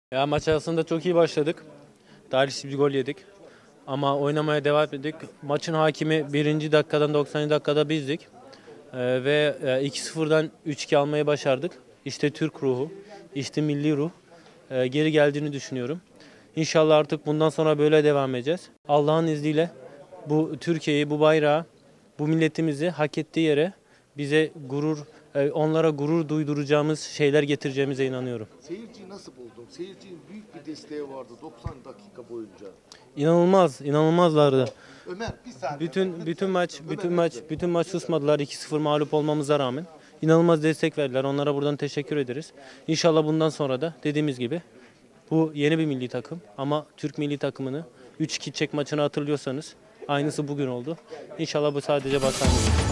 Ya maç aslında çok iyi başladık. Talihsiz bir gol yedik. Ama oynamaya devam ettik. Maçın hakimi 1. dakikadan 90. dakikada bizdik. Ve 2-0'dan 3-2 almayı başardık. İşte Türk ruhu, işte milli ruh. Geri geldiğini düşünüyorum. İnşallah artık bundan sonra böyle devam edeceğiz. Allah'ın izniyle bu Türkiye'yi, bu bayrağı, bu milletimizi hak ettiği yere bize onlara gurur duyduracağımız şeyler getireceğimize inanıyorum. Seyirciyi nasıl buldun? Seyircinin büyük bir desteği vardı 90 dakika boyunca. İnanılmazlardı. Ömer bir saniye. Bütün maç susmadılar 2-0 mağlup olmamıza rağmen. İnanılmaz destek verdiler. Onlara buradan teşekkür ederiz. İnşallah bundan sonra da dediğimiz gibi bu yeni bir milli takım ama Türk milli takımını 3-2 Çek maçını hatırlıyorsanız aynısı bugün oldu. İnşallah bu sadece başlangıç.